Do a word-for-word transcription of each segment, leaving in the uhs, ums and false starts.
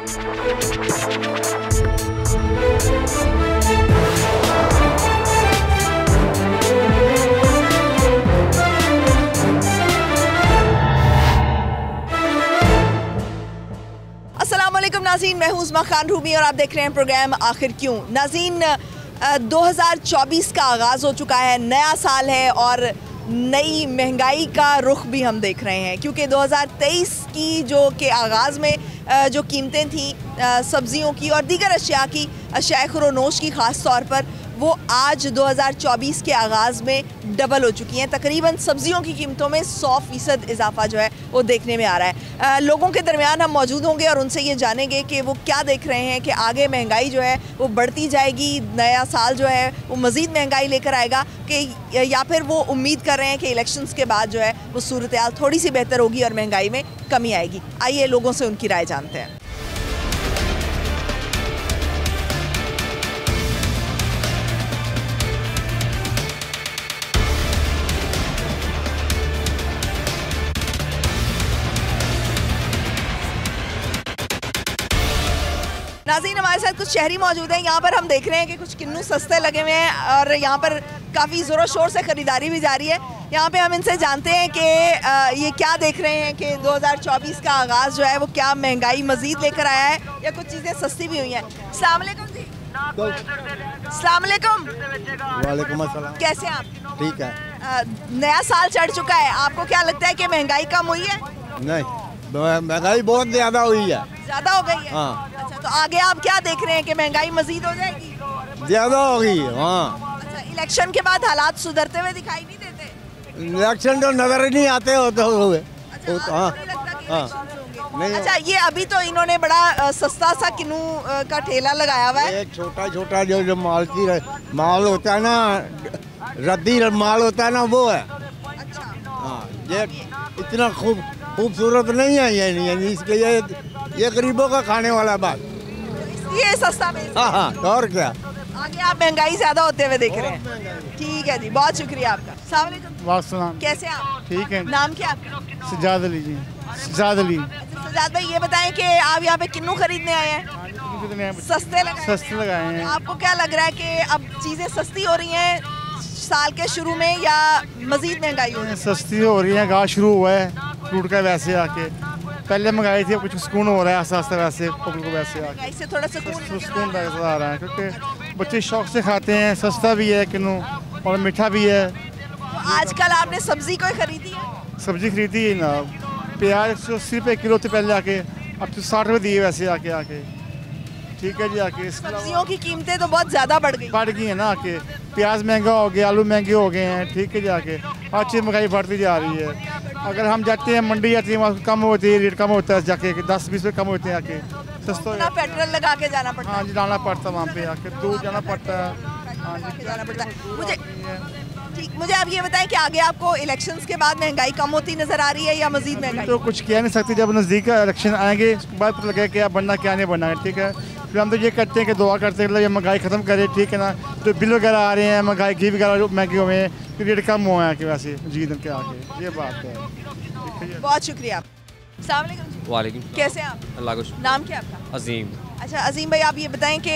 अस्सलामुअलैकुम नाज़रीन, मैं हूँ उस्मा खान रूमी और आप देख रहे हैं प्रोग्राम आखिर क्यों। नाज़रीन, दो हज़ार चौबीस का आगाज़ हो चुका है, नया साल है और नई महंगाई का रुख भी हम देख रहे हैं, क्योंकि दो हज़ार तेईस की जो के आगाज़ में जो कीमतें थी सब्ज़ियों की और दीगर अशिया की, अशिया खुरोनोश की ख़ास तौर पर, वो आज दो हज़ार चौबीस के आगाज़ में डबल हो चुकी हैं। तकरीबन सब्ज़ियों की कीमतों में सौ फ़ीसद इजाफा जो है वो देखने में आ रहा है। आ, लोगों के दरमियान हम मौजूद होंगे और उनसे ये जानेंगे कि वो क्या देख रहे हैं कि आगे महंगाई जो है वो बढ़ती जाएगी, नया साल जो है वो मज़ीद महंगाई लेकर आएगा कि या फिर वो उम्मीद कर रहे हैं कि इलेक्शंस के बाद जो है वो सूरत हाल थोड़ी सी बेहतर होगी और महंगाई में कमी आएगी। आइए लोगों से उनकी राय जानते हैं। नाज़रीन, हमारे साथ कुछ शहरी मौजूद हैं। यहाँ पर हम देख रहे हैं कि कुछ किन्नू सस्ते लगे हुए हैं और यहाँ पर काफ़ी ज़ोरों शोर से ख़रीदारी भी जारी है। यहाँ पे हम इनसे जानते हैं कि ये क्या देख रहे हैं कि दो हज़ार चौबीस का आगाज़ जो है वो क्या महंगाई मज़ीद लेकर आया है या कुछ चीज़ें सस्ती भी हुई हैं। अस्सलाम वालेकुम जी। अस्सलाम वालेकुम। वालेकुम अस्सलाम। कैसे हैं आप? ठीक है। आ, नया साल चढ़ चुका है, आपको क्या लगता है कि महंगाई कम हुई है? नहीं, महंगाई बहुत ज़्यादा हुई है। ज़्यादा हो गई है? हाँ। तो आगे आप क्या देख रहे हैं कि महंगाई मजीद हो जाएगी? ज्यादा होगी। हाँ। अच्छा, इलेक्शन के बाद हालात सुधरते हुए दिखाई नहीं देते? इलेक्शन तो नजर ही नहीं आते होते हुए। अच्छा, तो, हाँ, नहीं लगता कि हाँ, इलेक्शंस नहीं। अच्छा, ये अभी तो इन्होंने बड़ा सस्ता सा किन्नू का ठेला लगाया हुआ है। एक छोटा छोटा जो जो माल की माल होता है ना, रद्दी माल होता है ना, वो है। अच्छा। हाँ, ये इतना खूब खूबसूरत नहीं है ये, यानी इसके ये ये गरीबों का खाने वाला बात, ये सस्ता में। हाँ हाँ, और क्या। आगे आप महंगाई ज्यादा होते हुए देख रहे हैं। ठीक है जी, बहुत शुक्रिया आपका। अस्सलाम वालेकुम। कैसे हैं आप? ठीक है। नाम क्या आपका? सजाद अली जी। सजाद अली। सजाद भाई, ये बताएं कि आप यहाँ पे किन्नू खरीदने आए हैं? सस्ते लगाए सस्ते लगाए हैं। आपको क्या लग रहा है कि अब चीजें सस्ती हो रही हैं साल के शुरू में या मजीद महंगाई हो रही है? सस्ती हो रही है, गाँव शुरू हुआ है फ्रूट का, वैसे आके पहले मंगाई थी, कुछ सुकून हो रहा है आस्ते आस्ते, वैसे पब्लिक को वैसे आके इससे थोड़ा सुकून सुकून आ रहा है, क्योंकि बच्चे शौक से खाते हैं, सस्ता भी है किन्नू और मीठा भी है। तो आजकल आपने सब्जी कोई खरीदी है? सब्जी खरीदी है ना, प्याज एक सौ अस्सी रुपये किलो थे पहले आके, अब तो साठ रुपये दिए वैसे आके आके ठीक है जी। आके सब्जियों की कीमतें तो बहुत ज़्यादा बढ़ गई बढ़ गई है ना, आके प्याज महंगा हो गया, आलू महंगे हो गए हैं, ठीक है जी। आके हर चीज़ महंगाई बढ़ती जा रही है। अगर हम जाते हैं मंडी जाती है, वहाँ कम होती है, रेट कम होता है, जाके दस बीस रुपये कम होते हैं, आके सस्ता पेट्रोल लगा के जाना पड़ता है। हाँ जी, जाना पड़ता है वहाँ पे, आके दूर जाना पड़ता है। हाँ जी, जाना पड़ता है। मुझे ठीक मुझे आप ये बताएं कि आगे आपको इलेक्शंस के बाद महंगाई कम होती नजर आ रही है या मजीद महंगाई? तो कुछ कह नहीं सकते, जब नज़दीक इलेक्शन आएंगे उसके बाद पता लगेगा क्या बनना क्या नहीं बनना है, ठीक है। फिर हम तो ये करते हैं कि दुआ करते हैं कि महंगाई ख़त्म करे, ठीक है ना। जो बिल वगैरह आ रहे हैं, महंगाई घी वगैरह महंगे हुए हैं, रेट कम हुआ है कि वैसे जी के आगे, ये बात है। बहुत शुक्रिया। वालेकुम। कैसे हैं आप? अल्लाह को। नाम क्या आपका? अजीम। अच्छा अजीम भाई, आप ये बताएं कि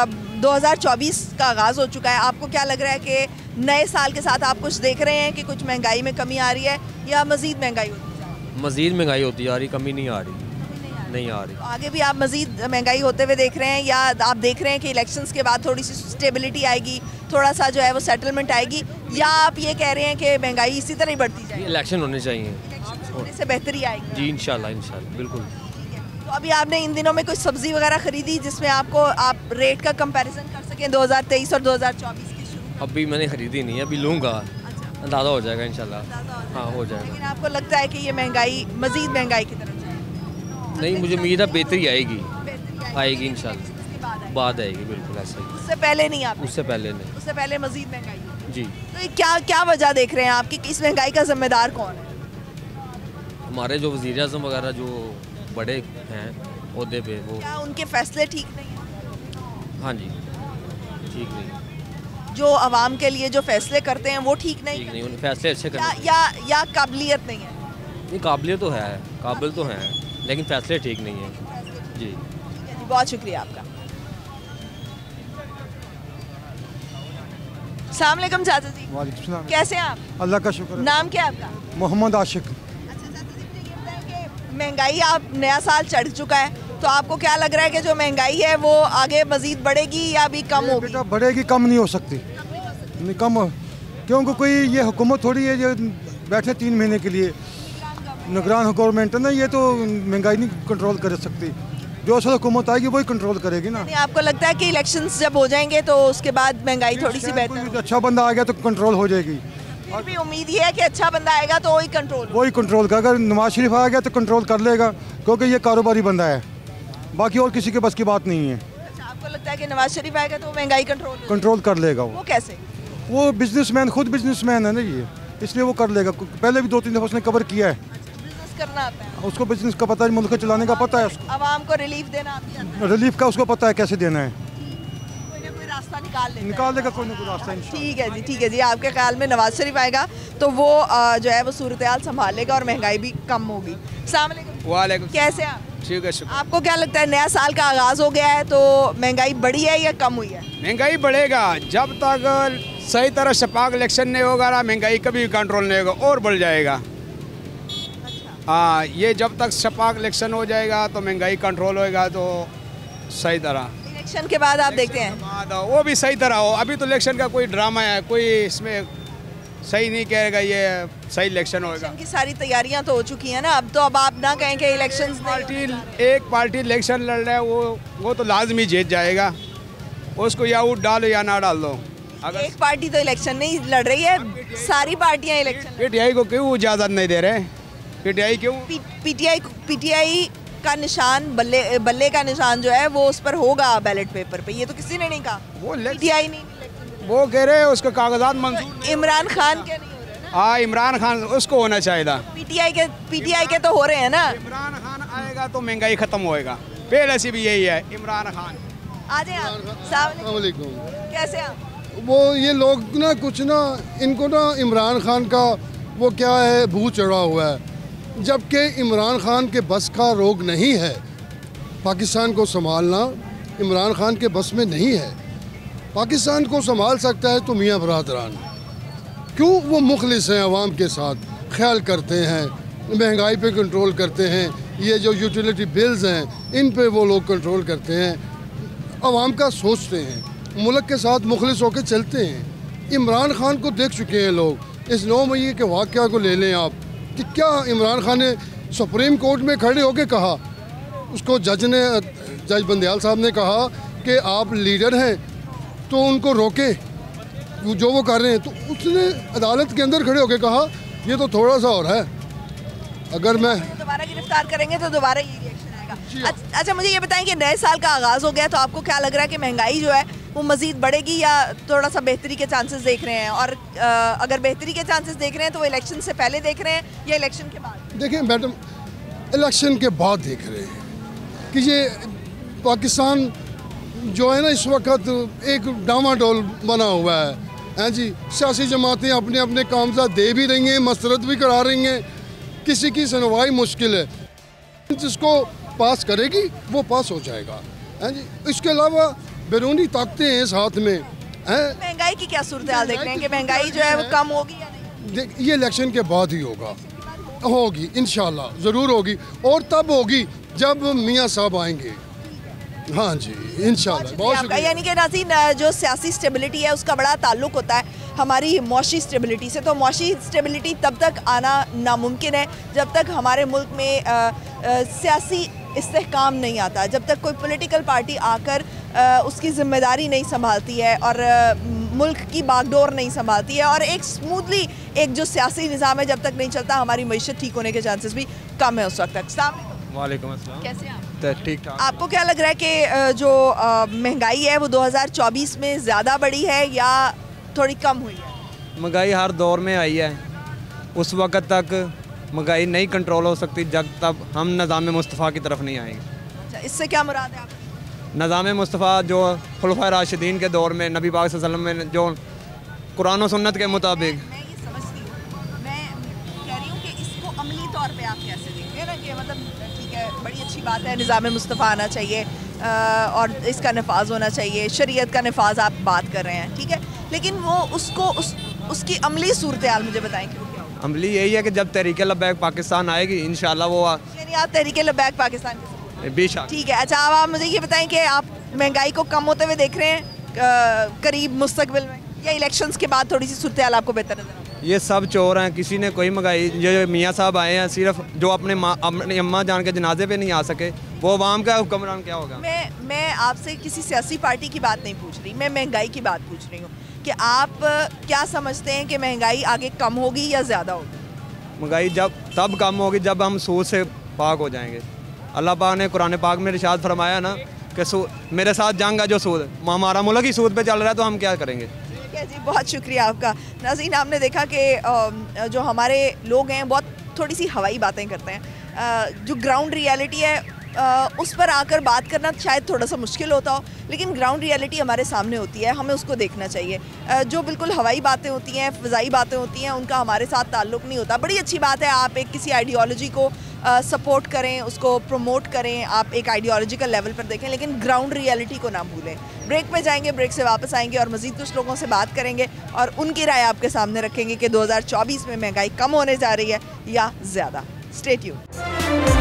दो हज़ार चौबीस का आगाज़ हो चुका है, आपको क्या लग रहा है कि नए साल के साथ आप कुछ देख रहे हैं कि कुछ महंगाई में कमी आ रही है या मजीद महंगाई होती जा रही है? मजीद महंगाई होती जा रही, कमी नहीं आ रही, नहीं आ रही। तो आगे भी आप मजीद महंगाई होते हुए देख रहे हैं या आप देख रहे हैं कि इलेक्शंस के बाद थोड़ी सी स्टेबिलिटी आएगी, थोड़ा सा जो है वो सेटलमेंट आएगी, या आप ये कह रहे हैं कि महंगाई इसी तरह ही बढ़ती जाएगी? इलेक्शन होने चाहिए, इलेक्शन होने से बेहतरी आएगी जी, इंशाल्लाह इंशाल्लाह, बिल्कुल। तो अभी आपने इन दिनों में कुछ सब्जी वगैरह खरीदी जिसमें आपको आप रेट का कंपैरिजन कर सकें दो हज़ार तेईस और दो हज़ार चौबीस की शुरू? अभी मैंने खरीदी नहीं, अभी लूँगा। अच्छा, अंदाज़ा हो जाएगा इंशाल्लाह। हाँ, हो जाएगा। लेकिन आपको लगता है कि ये महंगाई मजीद महंगाई की तरफ नहीं, मुझे उम्मीद है बेहतरी आएगी, आएगी इंशाल्लाह, बाद आएगी, बिल्कुल ऐसे ही। उससे पहले नहीं? आप उससे पहले नहीं। उससे पहले मजीद महंगाई जी। तो क्या क्या वजह देख रहे हैं आप कि इस महंगाई का जिम्मेदार कौन है? हमारे जो वज़ीर आज़म वगैरह जो बड़े हैं ओहदे पे, वो क्या उनके फैसले ठीक नहीं हैं? हाँ जी, ठीक नहीं। जो आवाम के लिए जो फैसले करते हैं वो ठीक नहीं ठीक नहीं, उन फैसले अच्छे या, करते या या काबिलियत नहीं है? नहीं, काबिलियत तो है, काबिल तो हैं, लेकिन फैसले ठीक नहीं है जी। बहुत शुक्रिया आपका। अस्सलाम वालेकुम चाचा जी, वालेकुम सलाम। कैसे हैं आप? अल्लाह का शुक्र है। नाम क्या है आपका? मोहम्मद आशिक। अच्छा चाचा जी, मुझे ये बताएं कि महंगाई आप नया साल चढ़ चुका है, तो आपको क्या लग रहा है कि जो महंगाई है वो आगे मजीद बढ़ेगी या अभी कम होगी? बेटा बढ़ेगी, कम नहीं हो सकती। नहीं कम हो, क्योंकि कोई ये हुकूमत थोड़ी है जो बैठे तीन महीने के लिए। निगरान गवर्नमेंट है ना, ये तो महंगाई नहीं कंट्रोल कर सकती। जो असल हुकूमत आएगी वही कंट्रोल करेगी ना। नहीं, आपको लगता है कि इलेक्शंस जब हो जाएंगे तो उसके बाद महंगाई थोड़ी सी बेहतर कोई अच्छा बंदा आ गया तो कंट्रोल हो जाएगी। फिर भी उम्मीद ये है कि अच्छा बंदा आएगा तो वही कंट्रोल वही कंट्रोल का, अगर नवाज शरीफ आ गया तो कंट्रोल कर लेगा, क्योंकि ये कारोबारी बंदा है, बाकी और किसी के बस की बात नहीं है। अच्छा, आपको लगता है कि नवाज शरीफ आएगा तो महंगाई कंट्रोल कंट्रोल कर लेगा वो। वो कैसे? वो बिजनेसमैन, खुद बिजनेसमैन है ना ये, इसलिए वो कर लेगा। पहले भी दो तीन दफा उसने कवर किया है। बिजनेस करना आता है, उसको बिजनेस का पता है, मुल्क चलाने का पता है उसको, आवाम को रिलीफ देना आती है, रिलीफ का उसको पता है कैसे देना है। कोई ना कोई रास्ता निकाल लेता है। निकाल देगा कोई ना कोई रास्ता इंशाल्लाह। ठीक है जी, ठीक है जी। आपके ख्याल में नवाज शरीफ आएगा तो वो अ, जो है वो सूरत हाल संभालेगा और महंगाई भी कम होगी। अस्सलाम वालेकुम। वालेकुम। कैसे हैं आप? ठीक है, शुक्र। आपको क्या लगता है नया साल का आगाज हो गया है तो महंगाई बढ़ी है या कम हुई है? महंगाई बढ़ेगा जब तक सही तरह शफाफ इलेक्शन नहीं होगा ना, महंगाई कभी कंट्रोल नहीं होगा और बढ़ जाएगा। हाँ, ये जब तक शफाफ इलेक्शन हो जाएगा तो महंगाई कंट्रोल होएगा तो सही तरह। इलेक्शन के बाद आप देखते हैं बाद वो भी सही तरह हो। अभी तो इलेक्शन का कोई ड्रामा है, कोई इसमें सही नहीं कहेगा ये सही इलेक्शन होएगा। इलेक्शन की सारी तैयारियां तो हो चुकी हैं ना, अब तो अब आप ना कहें कि इलेक्शंस पार्टी एक पार्टी इलेक्शन लड़ रहा है, वो वो तो लाजमी जीत जाएगा, उसको या वोट डालो या ना डाल दो। अगर एक पार्टी तो इलेक्शन नहीं लड़ रही है, सारी पार्टियां इलेक्शन पीटीआई को क्यों इजाज़त नहीं दे रहे? पीटीआई क्यों? पीटीआई पीटीआई का निशान, बल्ले बल्ले का निशान जो है वो उस पर होगा बैलेट पेपर पे, ये तो किसी ने नहीं कहा। वो पीटीआई नहीं, वो कह रहे हैं उसके कागजात मंजूर। इमरान खान के नहीं हो रहे ना। हाँ, इमरान खान, उसको होना चाहिए था। पीटीआई के पीटीआई के तो हो रहे हैं ना। इमरान खान आएगा तो महंगाई खत्म होएगा, पहले से भी यही है। इमरान खान आ जाए आप। अस्सलाम वालेकुम। कैसे हैं आप? वो ये लोग ना कुछ ना, इनको ना इमरान खान का वो क्या है भूत चढ़ा हुआ है, जबकि इमरान खान के बस का रोग नहीं है। पाकिस्तान को संभालना इमरान खान के बस में नहीं है। पाकिस्तान को संभाल सकता है तो मियाँ बरादरान, क्यों वो मुखलिस हैं, अवाम के साथ ख्याल करते हैं, महंगाई पे कंट्रोल करते हैं, ये जो यूटिलिटी बिल्स हैं इन पे वो लोग कंट्रोल करते हैं, अवाम का सोचते हैं, मुल्क के साथ मुखलिस होकर चलते हैं। इमरान खान को देख चुके हैं लोग। इस नौ मई के वाक़या को ले लें आप कि क्या इमरान खान ने सुप्रीम कोर्ट में खड़े होकर कहा, उसको जज ने, जज बंदयाल साहब ने कहा कि आप लीडर हैं तो उनको रोके जो वो कर रहे हैं, तो उसने अदालत के अंदर खड़े होकर कहा ये तो थोड़ा सा और है, अगर मैं दोबारा गिरफ्तार करेंगे तो दोबारा ये रिएक्शन आएगा। अच्छा, अच्छा मुझे ये बताएं कि नए साल का आगाज़ हो गया तो आपको क्या लग रहा है कि महंगाई जो है वो मज़ीद बढ़ेगी या थोड़ा सा बेहतरी के चांसेस देख रहे हैं? और आ, अगर बेहतरी के चांसेस देख रहे हैं तो वो इलेक्शन से पहले देख रहे हैं या इलेक्शन के बाद? देखिए मैडम, इलेक्शन के बाद देख रहे हैं कि ये पाकिस्तान जो है ना इस वक्त एक डामाडोल बना हुआ है, हैं जी। सियासी जमातें अपने अपने कामज़ात दे भी रही हैं, मसरत भी करा रही हैं, किसी की सुनवाई मुश्किल है। जिसको पास करेगी वो पास हो जाएगा, हैं जी। इसके अलावा बैरूनी ताकतें हैं साथ में, हैं। महंगाई की क्या सूरत हाल देख रहे हैं कि महंगाई जो है वो कम होगी या नहीं? ये इलेक्शन के बाद ही होगा, होगी इंशाल्लाह, ज़रूर होगी, और तब होगी जब मियाँ साहब आएंगे। हाँ जी, इंशाल्लाह। बहुत आपका यानी कि नाज़रीन, जो सियासी स्टेबिलिटी है उसका बड़ा ताल्लुक होता है हमारी मौशी स्टेबिलिटी से। तो मौशी स्टेबिलिटी तब तक आना नामुमकिन है जब तक हमारे मुल्क में आ, आ, सियासी इस्तेहकाम नहीं आता, जब तक कोई पॉलिटिकल पार्टी आकर आ, उसकी ज़िम्मेदारी नहीं संभालती है और आ, मुल्क की बागडोर नहीं संभालती है और एक स्मूथली एक जो सियासी निज़ाम है जब तक नहीं चलता, हमारी मईशत ठीक होने के चांसेस भी कम है उस वक्त तक। अस्सलाम वालेकुम अस्सलाम। कैसे हैं आप? ठीक ठाक। आपको क्या लग रहा है कि जो महंगाई है वो दो हज़ार चौबीस में ज़्यादा बढ़ी है या थोड़ी कम हुई है? महंगाई हर दौर में आई है, उस वक्त तक महंगाई नहीं कंट्रोल हो सकती जब तक हम निज़ाम मुस्तफ़ा की तरफ नहीं आएंगे। अच्छा, इससे क्या मुराद है आप? निज़ाम मुस्तफ़ा जो खुलफ़ाए राशिदीन के दौर में नबी पाक सल्लल्लाहु अलैहि वसल्लम में जो कुरान और सुन्नत के मुताबिक, मैं ये समझती हूँ, मैं कह रही हूँ कि इसको अमली तौर पे आप कैसे देखते हैं ना कि मतलब ठीक है बड़ी अच्छी अच्छी बात है, निज़ाम मुस्तफ़ा आना चाहिए और इसका नफाज होना चाहिए, शरीयत का नफाज आप बात कर रहे हैं, ठीक है, लेकिन वो उसको उस उसकी अमली सूरत हाल मुझे बताएं कि वो क्या होगा। अमली यही है कि जब तहरीक लब्बैक पाकिस्तान आएगी इंशाल्लाह वो यानी आप तहरीक लब्बैक पाकिस्तान के बेशक। ठीक है, अच्छा अब आप मुझे ये बताएं कि आप महंगाई को कम होते हुए देख रहे हैं करीब मुस्तकबिल में, या इलेक्शंस के बाद थोड़ी सी सूरत हाल आपको बेहतर नजर? ये सब चोर हैं, किसी ने कोई मंगाई, जो मियाँ साहब आए हैं सिर्फ जो अपने माँ अपनी अम्मा जान के जनाजे पे नहीं आ सके, वो अवाम का हुक्मरान क्या होगा? मैं मैं आपसे किसी सियासी पार्टी की बात नहीं पूछ रही, मैं महंगाई की बात पूछ रही हूँ कि आप क्या समझते हैं कि महंगाई आगे कम होगी या ज़्यादा होगी? महंगाई जब तब कम होगी जब हम सूद से पाक हो जाएंगे। अल्लाह पाक ने कुरान पाक में इरशाद फरमाया ना कि मेरे साथ जंग है जो सूद, हमारा मुल्क ही सूद पे चल रहा है तो हम क्या करेंगे? ठीक है जी, बहुत शुक्रिया आपका। नाज़रीन, आपने देखा कि जो हमारे लोग हैं बहुत थोड़ी सी हवाई बातें करते हैं, जो ग्राउंड रियलिटी है उस पर आकर बात करना शायद थोड़ा सा मुश्किल होता हो, लेकिन ग्राउंड रियलिटी हमारे सामने होती है, हमें उसको देखना चाहिए। जो बिल्कुल हवाई बातें होती हैं, फ़ज़ाई बातें होती हैं, उनका हमारे साथ ताल्लुक़ नहीं होता। बड़ी अच्छी बात है आप एक किसी आइडियोलॉजी को सपोर्ट करें, उसको प्रमोट करें, आप एक आइडियोलॉजिकल लेवल पर देखें, लेकिन ग्राउंड रियलिटी को ना भूलें। ब्रेक पे जाएंगे, ब्रेक से वापस आएंगे और मज़ीद कुछ लोगों से बात करेंगे और उनकी राय आपके सामने रखेंगे कि दो हज़ार चौबीस में महंगाई कम होने जा रही है या ज़्यादा। Stay tuned.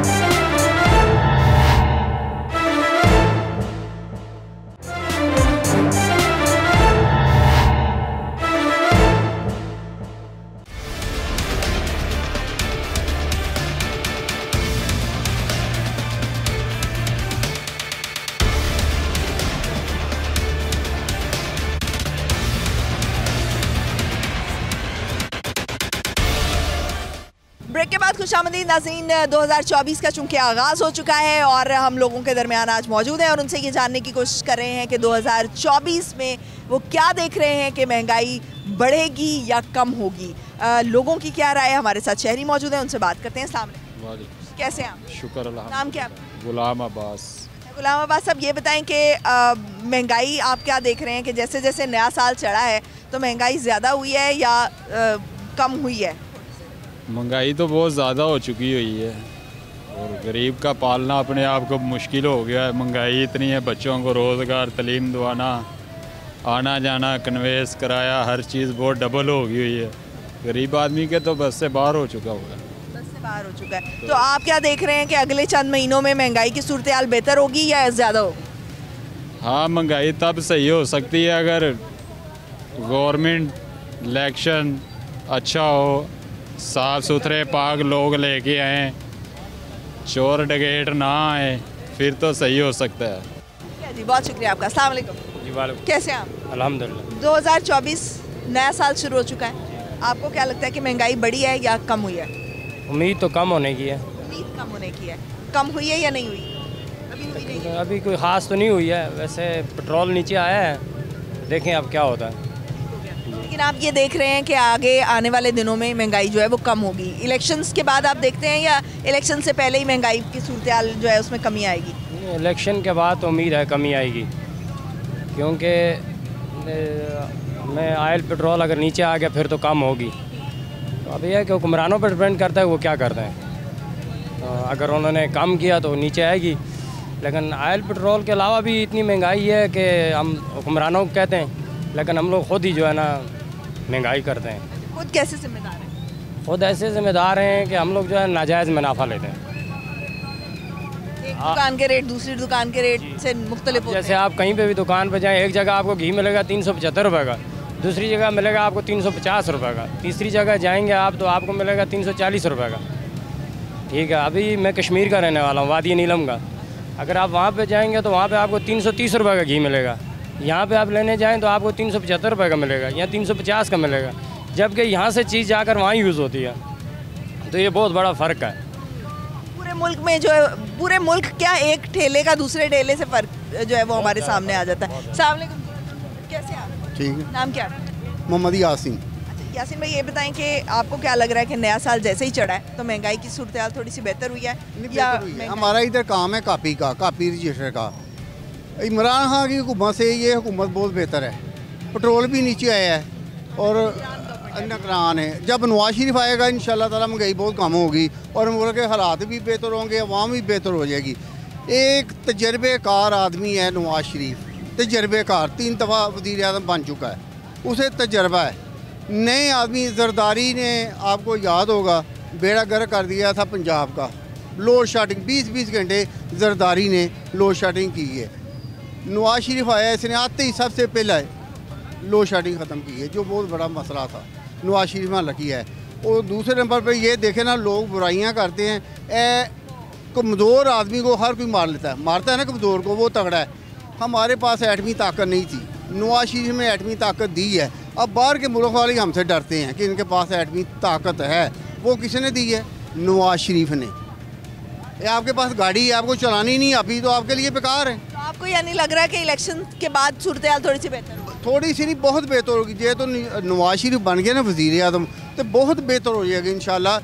ब्रेक के बाद खुशामदीद नाज़रीन, दो हज़ार चौबीस का चूँकि आगाज़ हो चुका है और हम लोगों के दरमियान आज मौजूद हैं और उनसे ये जानने की कोशिश कर रहे हैं कि दो हज़ार चौबीस में वो क्या देख रहे हैं कि महंगाई बढ़ेगी या कम होगी। आ, लोगों की क्या राय है? हमारे साथ शहरी मौजूद हैं, उनसे बात करते हैं। अस्सलाम वालेकुम, कैसे हैं आप? शुक्र अल्लाह। नाम क्या? गुलाम अब्बास। गुलाम अब्बास साहब, ये बताएं कि महंगाई आप क्या देख रहे हैं कि जैसे जैसे नया साल चढ़ा है तो महंगाई ज़्यादा हुई है या आ, कम हुई है? महंगाई तो बहुत ज़्यादा हो चुकी हुई है और गरीब का पालना अपने आप को मुश्किल हो गया है। महंगाई इतनी है, बच्चों को रोज़गार, तलीम दवाना, आना जाना, कन्वेस, किराया, हर चीज़ बहुत डबल हो गई हुई है। गरीब आदमी के तो बस से बाहर हो चुका होगा, बस से बाहर हो चुका है। तो, तो आप क्या देख रहे हैं कि अगले चंद महीनों में महंगाई की सूरत हाल बेहतर होगी या ज़्यादा होगी? हाँ, महंगाई तब सही हो सकती है अगर गवर्नमेंट इलेक्शन अच्छा हो, साफ़ सुथरे पाक लोग लेके आए, चोर डकैत ना आए, फिर तो सही हो सकता है। जी, बहुत शुक्रिया आपका। अस्सलाम वालेकुम। जी वालेकुम। कैसे हैं आप? अल्हम्दुलिल्लाह। दो हज़ार चौबीस नया साल शुरू हो चुका है, आपको क्या लगता है कि महंगाई बढ़ी है या कम हुई है? उम्मीद तो कम होने की है। उम्मीद कम होने की है। कम हुई है या नहीं हुई? अभी हुई नहीं है। अभी कोई ख़ास तो नहीं हुई है, वैसे पेट्रोल नीचे आया है, देखें अब क्या होता है। लेकिन आप ये देख रहे हैं कि आगे आने वाले दिनों में महंगाई जो है वो कम होगी। इलेक्शंस के बाद आप देखते हैं या इलेक्शन से पहले ही महंगाई की सूरत हाल जो है उसमें कमी आएगी? इलेक्शन के बाद तो उम्मीद है कमी आएगी, क्योंकि मैं ऑयल पेट्रोल अगर नीचे आ गया फिर तो कम होगी। तो अब यह है कि हुक्मरानों पर डिपेंड करता है वो क्या करते हैं। तो अगर उन्होंने कम किया तो नीचे आएगी, लेकिन ऑयल पेट्रोल के अलावा भी इतनी महंगाई है कि हम हुक्मरानों को कहते हैं, लेकिन हम लोग खुद ही जो है ना महंगाई करते हैं। खुद कैसे जिम्मेदार हैं? खुद ऐसे जिम्मेदार हैं कि हम लोग जो है नाजायज़ मुनाफा लेते हैं। एक दुकान के रेट दूसरी दुकान के रेट से मुख्तलिफ होते हैं। जैसे आप कहीं पे भी दुकान पे जाएं, एक जगह आपको घी मिलेगा तीन सौ पचहत्तर रुपये का, दूसरी जगह मिलेगा आपको तीन सौ पचास रुपये का, तीसरी जगह जाएंगे आप तो आपको मिलेगा तीन सौ चालीस रुपये का। ठीक है, अभी मैं कश्मीर का रहने वाला हूँ, वादी नीलम का। अगर आप वहाँ पर जाएँगे तो वहाँ पर आपको तीन सौ तीस रुपये का घी मिलेगा, यहाँ पे आप लेने जाएं तो आपको तीन सौ पचहत्तर रुपये का मिलेगा, यहाँ तीन सौ पचास का मिलेगा, जबकि यहाँ से चीज़ जाकर वहाँ यूज़ होती है। तो ये बहुत बड़ा फ़र्क है। पूरे मुल्क में जो है, पूरे मुल्क क्या एक ठेले का दूसरे ठेले से फ़र्क जो है वो हमारे सामने आ जाता है। अस्सलाम वालेकुम, कैसे आप? ठीक है। नाम क्या? मोहम्मद यासीन। अच्छा यासीन भाई, ये बताएं कि आपको क्या लग रहा है कि नया साल जैसे ही चढ़ा है तो महंगाई की सूरत हाल थोड़ी सी बेहतर हुई है या? हमारा इधर काम है कापी का, कापी रजिस्टर का। इमरान खान की हुकूमत से ये हुकूमत बहुत बेहतर है। पेट्रोल भी नीचे आया है और निगरान है। जब नवाज शरीफ आएगा इंशाल्लाह ताला महंगाई बहुत कम होगी और मुल्क के हालात भी बेहतर होंगे, अवाम भी बेहतर हो जाएगी। एक तजर्बेकार आदमी है नवाज शरीफ, तजर्बेकार, तीन दफ़ा वज़ीर आज़म बन चुका है, उसे तजर्बा है। नए आदमी जरदारी ने, आपको याद होगा, बेड़ा गर्क कर दिया था पंजाब का, लोड शेडिंग बीस बीस घंटे जरदारी ने लोड शेडिंग की है। नवाज शरीफ आया, इसने आते ही सबसे पहले लोड शेडिंग ख़त्म की है, जो बहुत बड़ा मसला था। नवाज शरीफ में लकी है। और दूसरे नंबर पर ये देखें ना, लोग बुराइयां करते हैं, ए कमज़ोर आदमी को हर कोई मार लेता है, मारता है ना कमज़ोर को, वो तगड़ा है। हमारे पास एटमी ताकत नहीं थी, नवाज शरीफ में एटमी ताकत दी है। अब बाहर के मुल्क वाले हमसे डरते हैं कि इनके पास एटमी ताकत है। वो किसने दी है? नवाज शरीफ ने। ये आपके पास गाड़ी है, आपको चलानी नहीं आती, तो आपके लिए बेकार है। तो आपको यानी लग रहा है कि इलेक्शन के बाद सूरत हाल थोड़ी सी बेहतर होगी? थोड़ी सी नहीं, बहुत बेहतर होगी। जे तो नवाज शरीफ बन गया ना वज़ीर आज़म, तो बहुत बेहतर हो जाएगी इंशाल्लाह।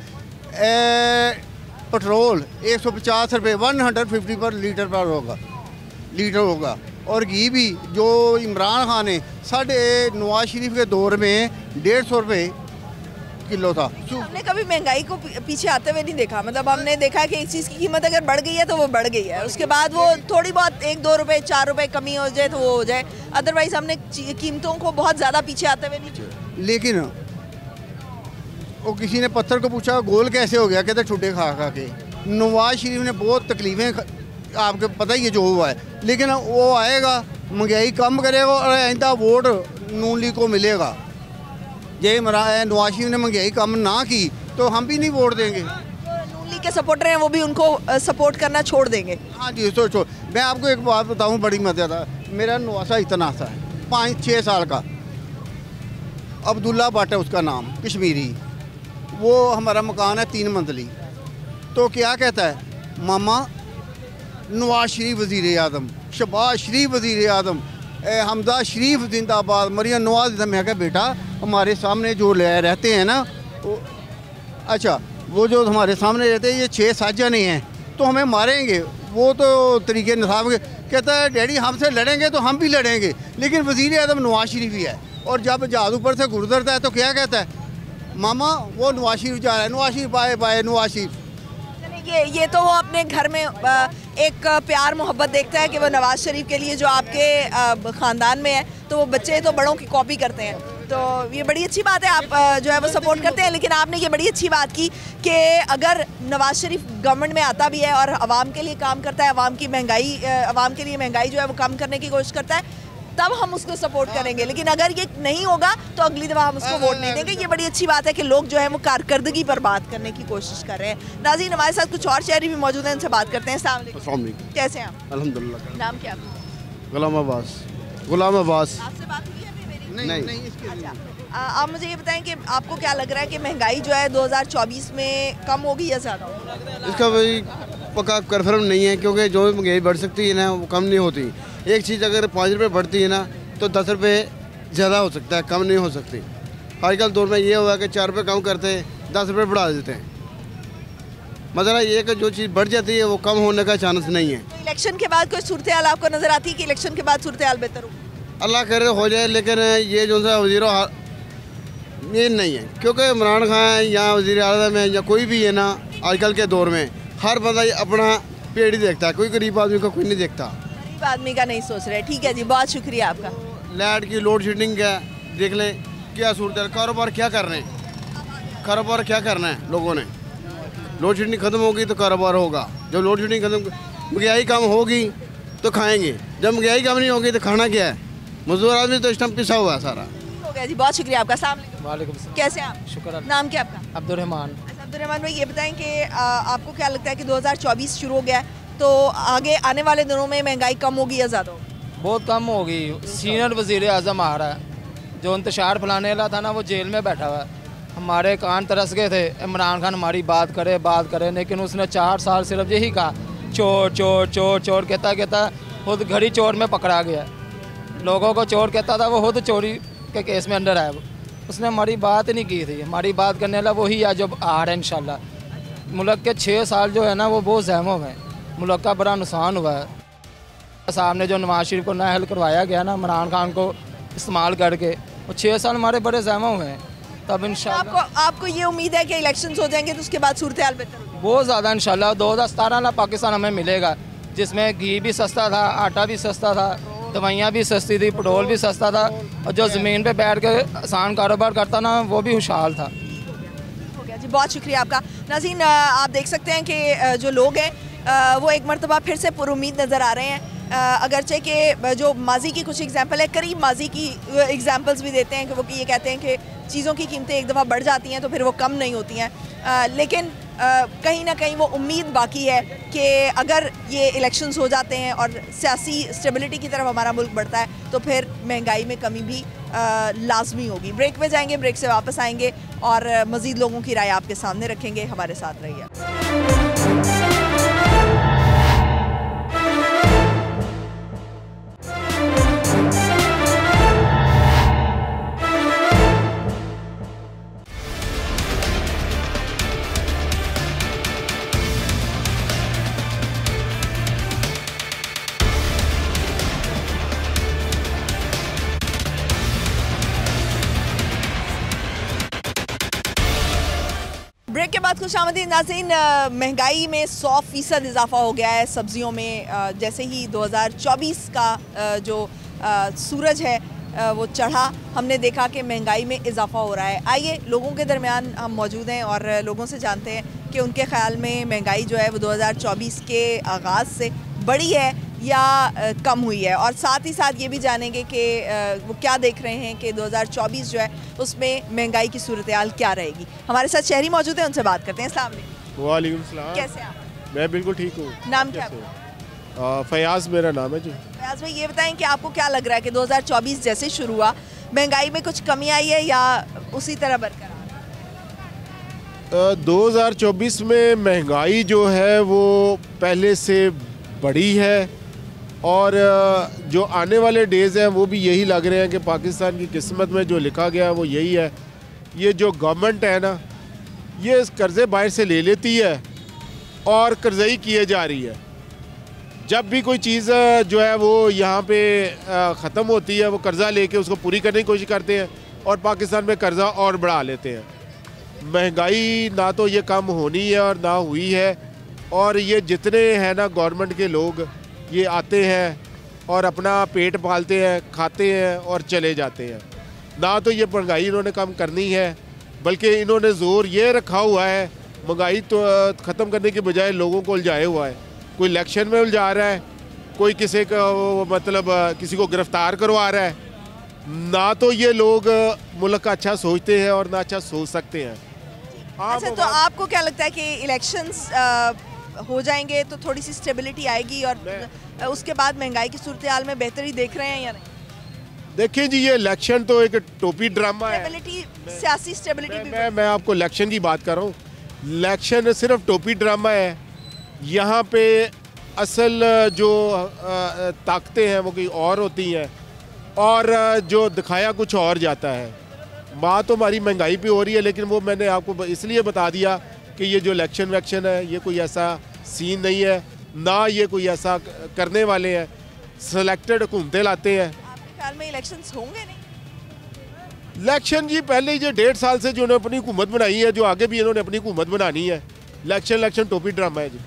पेट्रोल एक सौ पचास रुपये one hundred fifty per litre पर होगा लीटर होगा और घी भी, जो इमरान खान ने साढ़े नवाज शरीफ के दौर में डेढ़ सौ रुपये किलो था। हमने कभी महंगाई को पीछे आते हुए नहीं देखा। मतलब हमने देखा है कि एक चीज़ की कीमत अगर बढ़ गई है तो वो बढ़ गई है, उसके बाद वो थोड़ी बहुत एक दो रुपए चार रुपए कमी हो जाए तो वो हो जाए, अदरवाइज हमने कीमतों को बहुत ज़्यादा पीछे आते हुए नहीं। लेकिन वो किसी ने पत्थर को पूछा गोल कैसे हो गया, कहते ठुड्डे खा खा के। नवाज शरीफ ने बहुत तकलीफ़ें, आपको पता ही है जो हुआ है, लेकिन वो आएगा, महंगाई कम करेगा और आइंदा वोट नून लीग को मिलेगा। ये नवाज शरीफ ने महंगाई कम ना की तो हम भी नहीं वोट देंगे। नून लीग के सपोर्टर हैं वो भी उनको सपोर्ट करना छोड़ देंगे। हाँ जी, तो छोड़। मैं आपको एक बात बताऊँ, बड़ी मज़ेदार। मेरा नवासा इतना सा है, पाँच छः साल का, अब्दुल्ला भट्ट है उसका नाम, कश्मीरी। वो हमारा मकान है तीन मंजिली। तो क्या कहता है, मामा नवाज शरीफ वज़ीर आज़म, शहबाज शरीफ वज़ीर आज़म, हमजा शरीफ जिंदाबाद, मरियम नवाज जिंदाबाद। मैं कहा बेटा हमारे सामने जो रहते हैं ना, वो अच्छा वो जो हमारे सामने रहते हैं ये छः सात जने हैं तो हमें मारेंगे, वो तो तरीके निसाब के। कहता है डैडी हमसे लड़ेंगे तो हम भी लड़ेंगे, लेकिन वज़ीर आज़म नवाज शरीफ ही है। और जब जहाज़ ऊपर से गुजरता है तो क्या कहता है, मामा वो नवाज शरीफ जा रहा है, नवाज शरीफ बाय बाय नवाज शरीफ। ये ये तो वो अपने घर में एक प्यार मोहब्बत देखता है कि वो नवाज शरीफ के लिए जो आपके ख़ानदान में है, तो वो बच्चे तो बड़ों की कॉपी करते हैं। तो ये बड़ी अच्छी बात है, आप जो है वो सपोर्ट करते हैं। लेकिन आपने ये बड़ी अच्छी बात की कि अगर नवाज शरीफ गवर्नमेंट में आता भी है और आवाम के लिए काम करता है, आवाम की महंगाई, आवाम के लिए महंगाई जो है वो कम करने की कोशिश करता है, तब हम उसको सपोर्ट करेंगे। लेकिन अगर ये नहीं होगा तो अगली दफ़ा हम उसको वोट नहीं देंगे। ये बड़ी अच्छी बात है कि लोग जो है वो कारकर्दगी पर बात करने की कोशिश कर रहे हैं। नाज़रीन, हमारे साथ कुछ और शहरी भी मौजूद हैं, उनसे बात करते हैं। अस्सलाम वालेकुम, कैसे हैं आप? अल्हम्दुलिल्लाह। नाम क्या आपका? गुलाम अब्बास। गुलाम अब्बास। आपसे बात हुई है अभी मेरी? नहीं, नहीं। अच्छा, आप मुझे ये बताएं कि आपको क्या लग रहा है कि महंगाई जो है दो हज़ार चौबीस में कम होगी या ज़्यादा होगी? इसका भाई पक्का कन्फर्म नहीं है, क्योंकि जो महंगाई बढ़ सकती है ना वो कम नहीं होती। एक चीज़ अगर पाँच रुपये बढ़ती है ना तो दस रुपये ज़्यादा हो सकता है, कम नहीं हो सकती। आजकल दौर में ये हुआ कि चार रुपये कम करते हैं, दस रुपये बढ़ा देते हैं। मसला ये है कि जो चीज़ बढ़ जाती है वो कम होने का चांस नहीं है। तो इलेक्शन के बाद कोई सूरत हाल आपको नज़र आती है कि इलेक्शन के बाद सूरत हाल बेहतर हो? अल्लाह करे हो जाए, लेकिन ये जो सा वज़ीर ये नहीं है, क्योंकि इमरान खान या वज़ीर आज़म है या कोई भी है ना, आजकल के दौर में हर बंदा अपना पेड़ ही देखता है, कोई गरीब आदमी का कोई नहीं देखता। गरीब आदमी का नहीं सोच रहे। ठीक है जी, बहुत शुक्रिया आपका। लाइट की लोड शेडिंग है, देख लें क्या सूरत है। कारोबार क्या कर रहे हैं, कारोबार क्या करना है लोगों ने। लोड शेडिंग ख़त्म होगी तो कारोबार होगा। जब लोड शेडिंग खत्म, महंगाई कम होगी तो खाएंगे। जब महंगाई कम नहीं होगी तो खाना क्या है? मजदूर आदमी तो इस टाइम पिसा हुआ है सारा। हो गया जी, बहुत शुक्रिया आपका। अस्सलाम वालेकुम सलाम। कैसे हैं आप? शुक्र। नाम क्या आपका? अब्दुर्रहमान। अच्छा अब्दुर्रहमान भाई, ये बताएं कि आपको क्या लगता है कि दो हज़ार चौबीस शुरू हो गया है, तो आगे आने वाले दिनों में महंगाई कम होगी या ज़्यादा होगी? बहुत कम होगी। सीनियर वज़ीर आज़म आ रहा है, जो इंतशार फैलाने वाला था ना वो जेल में बैठा हुआ है। हमारे कान तरस गए थे, इमरान खान हमारी बात करे बात करे, लेकिन उसने चार साल सिर्फ यही कहा चोर चोर चोर चोर कहता कहता खुद घड़ी चोर में पकड़ा गया। लोगों को चोर कहता था, वो खुद चोरी के केस में अंदर आया। उसने हमारी बात नहीं की थी। हमारी बात करने वाला वही है जो आ रहा है इंशाल्लाह। मुल्क के छः साल जो है ना वो बहुत सहमों में, मुल्क का बड़ा नुकसान हुआ है। सामने जो नवाज शरीफ को नाअहल करवाया गया ना इमरान खान को इस्तेमाल करके, वो छः साल हमारे बड़े सहमों हुए हैं। तब इंशाल्लाह। आपको आपको ये उम्मीद है कि इलेक्शंस हो जाएंगे तो उसके बाद सूरत हाल बेहतर होगी? बहुत ज़्यादा इंशाल्लाह। दो हज़ार सतारह ना पाकिस्तान हमें मिलेगा जिसमें घी भी सस्ता था, आटा भी सस्ता था, दवाइयाँ भी सस्ती थी, पेट्रोल भी सस्ता था, और जो ज़मीन पे बैठ के आसान कारोबार करता ना वो भी खुशहाल था। हो गया जी, बहुत शुक्रिया आपका। नाज़रीन, आप देख सकते हैं कि जो लोग हैं वो एक मरतबा फिर से पुरुमीद नज़र आ रहे हैं। अगरचे कि जो माजी की कुछ एग्जांपल है, करीब माजी की एग्जांपल्स भी देते हैं कि वो कि ये कहते हैं कि चीज़ों की कीमतें एक दफ़ा बढ़ जाती हैं तो फिर वो कम नहीं होती हैं, लेकिन कहीं ना कहीं वो उम्मीद बाकी है कि अगर ये इलेक्शंस हो जाते हैं और सियासी स्टेबिलिटी की तरफ हमारा मुल्क बढ़ता है तो फिर महंगाई में कमी भी लाजमी होगी। ब्रेक में जाएंगे, ब्रेक से वापस आएंगे और मज़ीद लोगों की राय आपके सामने रखेंगे। हमारे साथ रहिए। ब्रेक के बाद खुशामदीद नाज़रीन, महंगाई में सौ फ़ीसद इजाफा हो गया है सब्ज़ियों में। जैसे ही दो हज़ार चौबीस का जो सूरज है वो चढ़ा, हमने देखा कि महंगाई में इजाफा हो रहा है। आइए लोगों के दरमियान हम मौजूद हैं और लोगों से जानते हैं कि उनके ख़्याल में महंगाई जो है वो दो हज़ार चौबीस के आगाज़ से बढ़ी है या कम हुई है, और साथ ही साथ ये भी जानेंगे कि वो क्या देख रहे हैं कि दो हज़ार चौबीस जो है उसमें महंगाई की सूरत हाल क्या रहेगी। हमारे साथ शहरी मौजूद हैं, उनसे बात करते हैं। अस्सलाम वालेकुम। वालेकुम सलाम। कैसे आप? मैं बिल्कुल ठीक हूँ। नाम क्या है? फयाज मेरा नाम है जी। फयाज भाई, ये बताएं कि आपको क्या लग रहा है कि दो हज़ार चौबीस जैसे शुरू हुआ, महंगाई में कुछ कमी आई है या उसी तरह बरकरार? दो हज़ार चौबीस में महंगाई जो है वो पहले से बढ़ी है, और जो आने वाले डेज़ हैं वो भी यही लग रहे हैं कि पाकिस्तान की किस्मत में जो लिखा गया है वो यही है। ये जो गवर्नमेंट है ना, ये कर्ज़े बाहर से ले लेती है और कर्ज़ई किए जा रही है। जब भी कोई चीज़ जो है वो यहाँ पे ख़त्म होती है, वो कर्ज़ा लेके उसको पूरी करने की कोशिश करते हैं और पाकिस्तान में कर्ज़ा और बढ़ा लेते हैं। महंगाई ना तो ये कम होनी है और ना हुई है, और ये जितने हैं ना गवर्नमेंट के लोग, ये आते हैं और अपना पेट पालते हैं, खाते हैं और चले जाते हैं। ना तो ये महंगाई इन्होंने कम करनी है, बल्कि इन्होंने ज़ोर ये रखा हुआ है महंगाई तो ख़त्म करने के बजाय लोगों को उलझाए हुआ है। कोई इलेक्शन में उलझा रहा है, कोई किसी का मतलब किसी को गिरफ़्तार करवा रहा है। ना तो ये लोग मुल्क का अच्छा सोचते हैं और ना अच्छा सोच सकते हैं। अच्छा, तो आपको क्या लगता है कि इलेक्शंस हो जाएंगे तो थोड़ी सी स्टेबिलिटी आएगी और उसके बाद महंगाई की सूरत हाल में बेहतरी देख रहे हैं या नहीं? देखिए जी, ये इलेक्शन तो एक टोपी ड्रामा है। सियासी स्टेबिलिटी भी मैं मैं आपको इलेक्शन की बात कर रहा हूँ। इलेक्शन सिर्फ टोपी ड्रामा है। यहाँ पे असल जो ताकतें हैं वो कोई और होती हैं, और जो दिखाया कुछ और जाता है। बात तो हमारी महंगाई पे हो रही है, लेकिन वो मैंने आपको इसलिए बता दिया कि ये जो इलेक्शन वैक्शन है ये कोई ऐसा सीन नहीं है, ना ये कोई ऐसा करने वाले हैं। सिलेक्टेड हुकूमतें लाते हैं। आपके ख्याल में इलेक्शंस होंगे नहीं? इलेक्शन जी पहले ये डेढ़ साल से जो इन्होंने अपनी हुकूमत बनाई है, जो आगे भी इन्होंने अपनी हुकूमत बनानी है, इलेक्शन इलेक्शन टोपी ड्रामा है जी।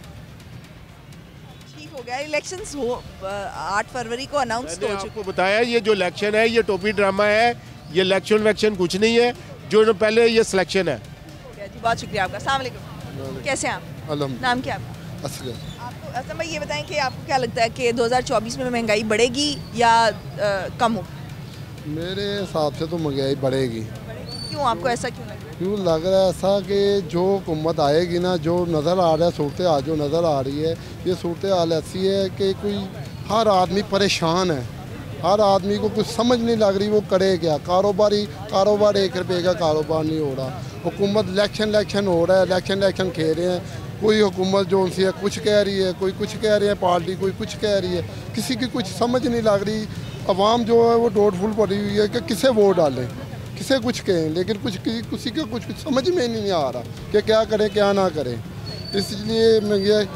ठीक हो गया, इलेक्शंस हो आठ फरवरी को अनाउंस हो चुका। आपको बताया ये जो इलेक्शन है ये टोपी ड्रामा है, ये इलेक्शन वैक्शन कुछ नहीं है। जो पहले ये सिलेक्शन है। बहुत शुक्रिया आपका। अस्सलाम वालेकुम। कैसे हैं आप? नाम क्या आपका? असलम। आपको असलम भाई, ये बताएं कि आपको क्या लगता है कि दो हज़ार चौबीस में महंगाई बढ़ेगी या आ, कम हो? मेरे हिसाब से तो महंगाई बढ़ेगी। क्यों, आपको ऐसा क्यों लग रहा है? क्यों लग रहा है ऐसा कि जो हुकूमत आएगी ना, जो नज़र आ रहा है सूरत हाल जो नज़र आ रही है, ये सूरत हाल ऐसी है कि कोई हर आदमी परेशान है। हर आदमी को कुछ समझ नहीं लग रही वो करे क्या। कारोबारी कारोबार एक रुपये का कारोबार नहीं हो रहा। हुकूमत इलेक्शन इलेक्शन हो रहा है, इलेक्शन इलेक्शन खेल रहे हैं। कोई हुकूमत जो उनसे है कुछ कह रही है, कोई कुछ कह रही है, पार्टी कोई कुछ कह रही है, किसी की कुछ समझ नहीं लग रही। अवाम जो है वो डोटफुल पड़ी हुई है कि किसे वोट डालें, किसे कुछ कहें, लेकिन कुछ किसी का कुछ कुछ समझ में नहीं आ रहा कि क्या करें क्या ना करें। इसलिए मैं ये आपको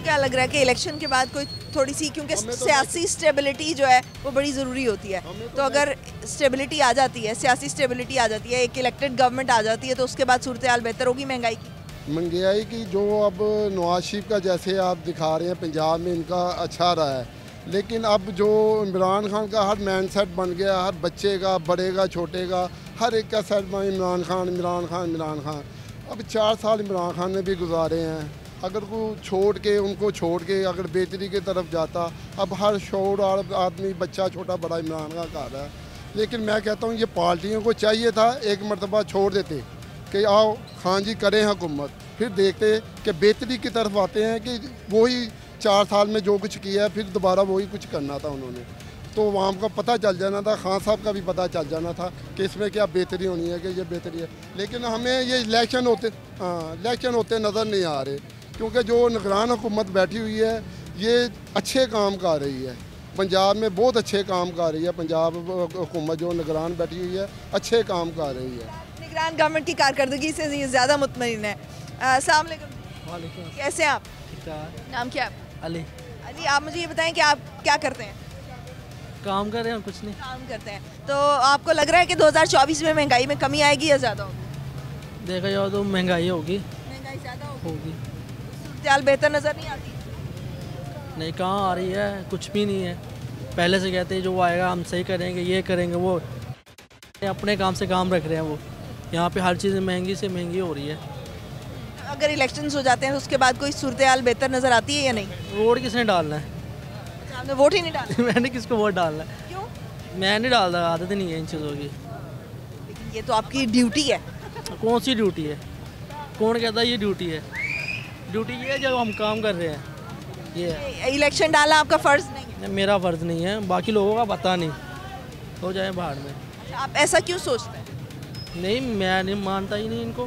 आपको क्या लग रहा है कि इलेक्शन के बाद कोई थोड़ी सी, क्योंकि सियासी स्टेबिलिटी जो है वो बड़ी ज़रूरी होती है, तो अगर स्टेबिलिटी आ जाती है, सियासी स्टेबिलिटी आ जाती है, एक इलेक्टेड गवर्नमेंट आ जाती है, तो उसके बाद सूरत हाल बेहतर होगी महंगाई की? महंगाई की जो अब नवाज शरीफ का जैसे आप दिखा रहे हैं पंजाब में इनका अच्छा रहा है, लेकिन अब जो इमरान खान का हर माइंड सेट बन गया, हर बच्चे का, बड़े का, छोटे का, हर एक का सेट में इमरान खान इमरान खान इमरान खान। अब चार साल इमरान खान ने भी गुजारे हैं, अगर को छोड़ के उनको छोड़ के अगर बेहतरी की तरफ जाता, अब हर शोर और आदमी बच्चा छोटा बड़ा इमरान का कर रहा है। लेकिन मैं कहता हूँ ये पार्टियों को चाहिए था एक मरतबा छोड़ देते कि आओ खान जी करें हुकूमत, फिर देखते कि बेहतरी की तरफ आते हैं कि वही चार साल में जो कुछ किया है फिर दोबारा वही कुछ करना था उन्होंने, तो वहाँ का पता चल जाना था, खान साहब का भी पता चल जाना था कि इसमें क्या बेहतरी होनी है, कि ये बेहतरी है। लेकिन हमें ये इलेक्शन होते हाँ इलेक्शन होते नज़र नहीं आ रहे, क्योंकि जो निगरान हुकूमत बैठी हुई है ये अच्छे काम कर रही है, पंजाब में बहुत अच्छे काम कर रही है, पंजाब हुकूमत जो निगरान बैठी हुई है अच्छे काम कर रही है। निगरान गवर्नमेंट की कारकर्दगी से ये ज़्यादा मुतमईन है। अस्सलाम वालेकुम, कैसे हैं आप? नाम क्या है? अली। अली, आप मुझे ये बताएं कि आप क्या करते हैं? काम कर रहे हैं, कुछ नहीं। काम करते हैं। तो आपको लग रहा है कि दो हज़ार चौबीस में महंगाई में कमी आएगी या ज़्यादा होगी? देखा जाओ तो महंगाई होगी। महंगाई ज़्यादा होगी। सूरत बेहतर नज़र नहीं आती? नहीं, कहाँ आ रही है, कुछ भी नहीं है। पहले से कहते हैं जो आएगा हम सही करेंगे, ये करेंगे, वो अपने काम से काम रख रहे हैं। वो यहाँ पे हर चीज़ महंगी से महंगी हो रही है। अगर इलेक्शंस हो जाते हैं तो उसके बाद कोई सूरत हाल बेहतर नज़र आती है या नहीं? वोट किसने डालना है? आपने वोट ही नहीं डाला? मैंने किसको वोट डालना है? क्यों? मैं नहीं डालता, आदत नहीं है इन चीज़ों की। लेकिन ये तो आपकी ड्यूटी है। कौन सी ड्यूटी है? कौन कहता है ये ड्यूटी है? ड्यूटी ये है जब हम काम कर रहे हैं। ये इलेक्शन डालना आपका फ़र्ज़ नहीं है? मेरा फ़र्ज़ नहीं है, बाकी लोगों का पता नहीं, हो जाए बाहर में। आप ऐसा क्यों सोचते हैं? नहीं, मैं नहीं मानता ही नहीं इनको।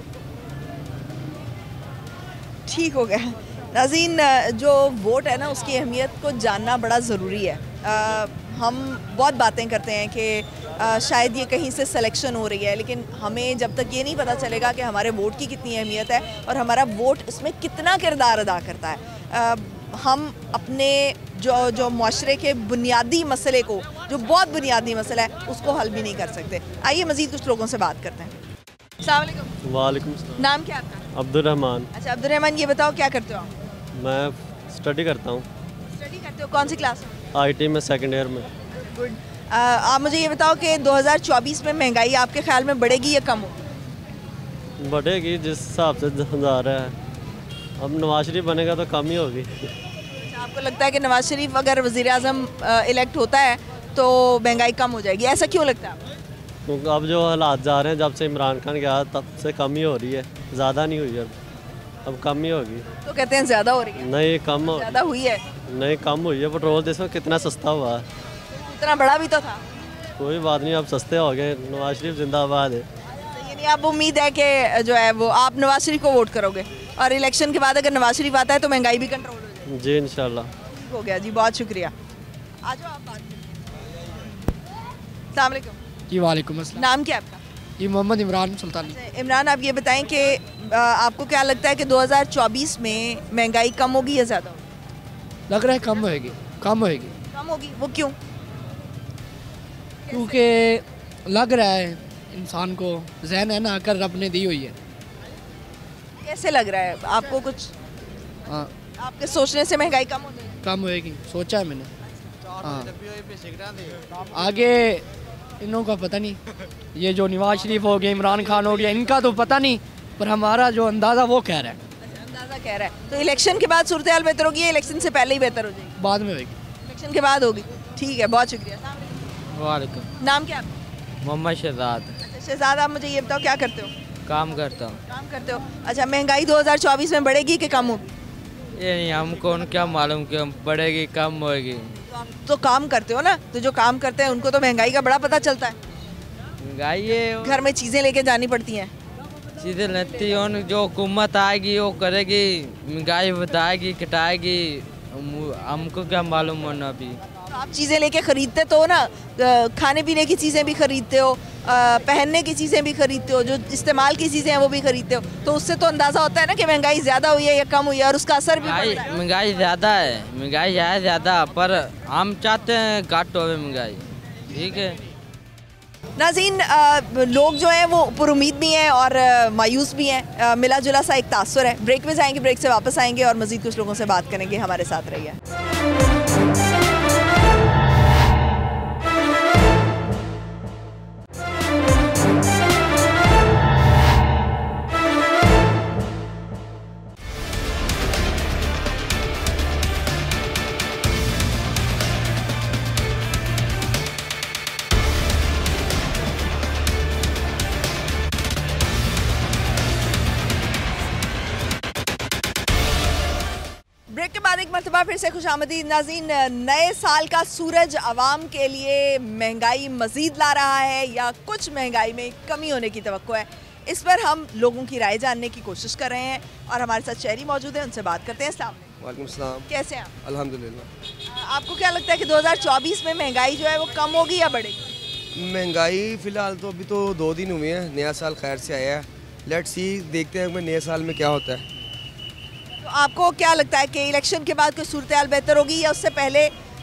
ठीक हो गया। नाज़रीन, जो वोट है ना उसकी अहमियत को जानना बड़ा ज़रूरी है। आ, हम बहुत बातें करते हैं कि शायद ये कहीं से सिलेक्शन हो रही है, लेकिन हमें जब तक ये नहीं पता चलेगा कि हमारे वोट की कितनी अहमियत है और हमारा वोट इसमें कितना किरदार अदा करता है, आ, हम अपने जो जो माशरे के बुनियादी मसले को, जो बहुत बुनियादी मसला है, उसको हल भी नहीं कर सकते। आइए मज़ीद कुछ लोगों से बात करते हैं। अस्सलाम वालेकुम। वालेकुम सलाम। नाम क्या आपका? अब्दुर्रहमान। अच्छा अब्दुर्रहमान, ये बताओ क्या करते हो आप? मैं स्टडी करता हूँ। स्टडी करते हो? कौन सी क्लास में? आईटी में, सेकंड ईयर में। गुड। आप मुझे ये बताओ कि दो हज़ार चौबीस में महंगाई आपके ख्याल में बढ़ेगी या कम होगी? बढ़ेगी जिस हिसाब से जा रहा है। अब नवाज शरीफ बनेगा तो कम ही होगी। अच्छा, आपको लगता है कि नवाज शरीफ अगर वज़ीर आज़म इलेक्ट होता है तो महंगाई कम हो जाएगी? ऐसा क्यों लगता है? क्योंकि अब जो हालात जा रहे हैं, जब से इमरान खान गया तब से कम ही हो रही है, ज़्यादा नहीं हुई। अब अब कम ही होगी। तो कहते हैं ज़्यादा हो रही है? नहीं, कम हो ज़्यादा हुई है। नहीं, कम हुई है। पेट्रोल देखो कितना सस्ता हुआ है। इतना बड़ा भी तो था। कोई बात नहीं, अब सस्ते हो गए। नवाज शरीफ जिंदाबाद है। यानी आप उम्मीद है कि जो है वो आप नवाज शरीफ को वोट करोगे और इलेक्शन के बाद अगर नवाज शरीफ आता है तो महंगाई भी कंट्रोल हो जाएगी? जी इंशाल्लाह। हो गया जी, बहुत शुक्रिया। आ जाओ आप बात करिए। अस्सलाम वालेकुम। जी वालेकुम अस्सलाम। नाम क्या आपका? जी मोहम्मद इमरान सुल्तानी। इमरान, आप ये बताएं कि आपको क्या लगता है कि दो हज़ार चौबीस में महंगाई कम होगी या ज़्यादा होगी? लग रहा है कम होएगी। कम होएगी। कम होगी? वो क्यों? क्योंकि लग रहा है इंसान को, जहन है ना कर रब ने दी हुई है। कैसे लग रहा है आपको? कुछ हाँ, आपके सोचने से महंगाई कम हो जाएगी? कम होएगी, सोचा है मैंने। हाँ, आगे इन्हों का पता नहीं, ये जो नवाज शरीफ हो गया, इमरान खान हो गया, इनका तो पता नहीं, पर हमारा जो अंदाज़ा वो कह रहा है। अंदाज़ा कह रहा है। तो इलेक्शन के बाद सूरत हाल बेहतर होगी या इलेक्शन से पहले ही बेहतर हो जाएगी? बाद में होगी। इलेक्शन के बाद होगी। ठीक है, बहुत शुक्रिया। वालेकुम। नाम क्या आपका? मोहम्मद शहजाद। अच्छा शहजाद, आप मुझे ये बताओ क्या करते हो? काम करता हूँ। काम करते हो? अच्छा, महंगाई दो हज़ार चौबीस में बढ़ेगी कि कम होगी? ये नहीं हमको क्या मालूम कि बढ़ेगी कम होगी। तो आप तो काम करते हो ना, तो जो काम करते हैं उनको तो महंगाई का बड़ा पता चलता है। महंगाई ये घर में चीज़ें लेके जानी पड़ती हैं। चीज़ें लेती हैं, जो हुकूमत आएगी वो करेगी, महंगाई बताएगी, घटाएगी, हमको क्या मालूम होना अभी। तो आप चीज़ें लेके ख़रीदते तो हो ना, खाने पीने की चीज़ें भी ख़रीदते हो, पहनने की चीज़ें भी ख़रीदते हो, जो इस्तेमाल की चीज़ें हैं वो भी ख़रीदते हो, तो उससे तो अंदाज़ा होता है ना कि महंगाई ज़्यादा हुई है या कम हुई है, और उसका असर भी पड़ता है। महंगाई ज़्यादा है, महंगाई है ज़्यादा, पर हम चाहते हैं घट होवे महंगाई, ठीक है। नाज़रीन, लोग जो हैं वो पुरुमीद भी हैं और मायूस भी हैं, मिला जुला सा एक तासुर है। ब्रेक में जाएंगे, ब्रेक से वापस आएंगे और मज़ीद कुछ लोगों से बात करेंगे। हमारे साथ रहिए। ब्रेक के बाद एक मरतबा फिर से खुशामदीद नाज़रीन। नए साल का सूरज आवाम के लिए महंगाई मज़ीद ला रहा है या कुछ महंगाई में कमी होने की तवक्को है, इस पर हम लोगों की राय जानने की कोशिश कर रहे हैं और हमारे साथ शहरी मौजूद हैं, उनसे बात करते हैं। अस्सलाम वालेकुम सलाम। कैसे हैं आप? अल्हम्दुलिल्लाह। आपको क्या लगता है कि दो हज़ार चौबीस में महंगाई जो है वो कम होगी या बढ़ेगी? महंगाई फ़िलहाल तो अभी तो दो दिन हुए हैं, नया साल खैर से आया है। लेट्स सी, देखते हैं नए साल में क्या होता है। तो आपको क्या लगता है कि इलेक्शन के बाद कोई सूरत हाल बेहतर होगी या उससे पहले